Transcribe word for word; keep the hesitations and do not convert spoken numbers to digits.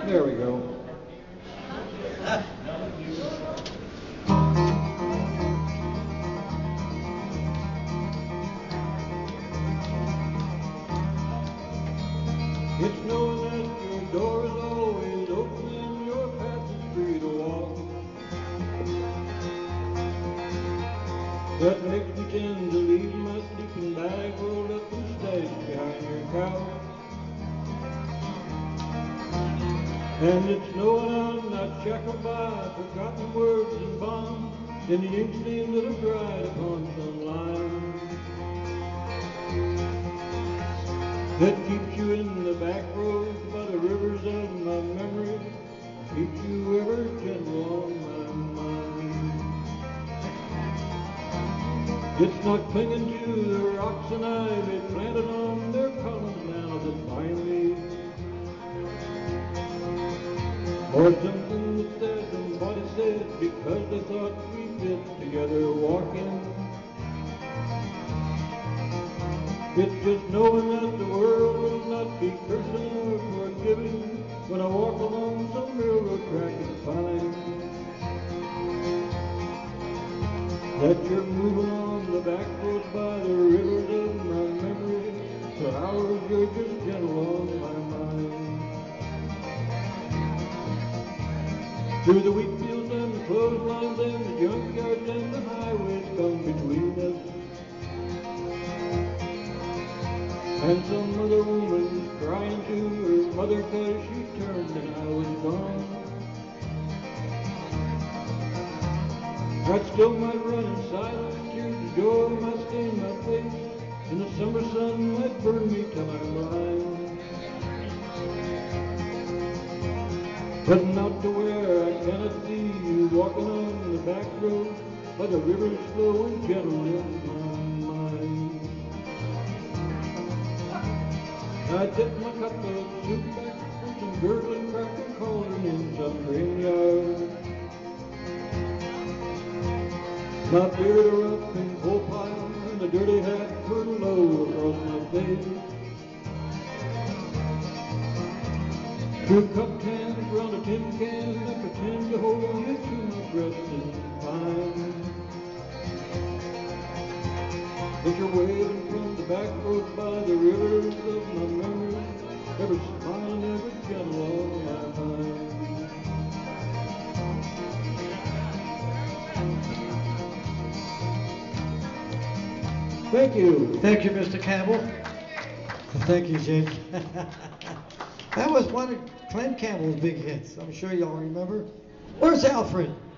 There we go. It's knowing that your door is always open and your path is free to walk that makes me tend to leave my sleeping bag rolled up and stashed behind your couch. And it's knowing I'm not shackled by forgotten words and bonds in the ink stain that have dried upon some line that keeps you in the back roads by the rivers of my memory, keeps you ever gentle on my mind. It's not clinging to the rocks and ivy planted on their columns now that bind me, or something that said and what it said because they thought we fit together walking. It's just knowing that the world will not be cursing or forgiving when I walk along some railroad track and find that you're moving on the back roads by the rivers of my memory. For hours you're just gentle on my mind. Through the wheat fields and the clotheslines and the junkyards and the highways come between us, and some other woman crying to her mother cause she turned and I was gone. I still might run in silence, tears of joy might stain my face, and the summer sun might burn me till I'm blind. But not to where I cannot see you walking on the back road by the river's slow and gentle in my mind. I dip my cup of soup back from some gurgling cracker cauldron in some green yard. My beard a rough and coal pile and the dirty hat curled low across my face. Two cup cans round a tin can that pretend to hold you to my breast is fine. But you're waiting from the back road by the rivers of my memory, ever smiling, ever gentle on my mind. Thank you. Thank you, Mister Campbell. Thank you, Jake. That was one of Clint Campbell's big hits. I'm sure y'all remember. Where's Alfred?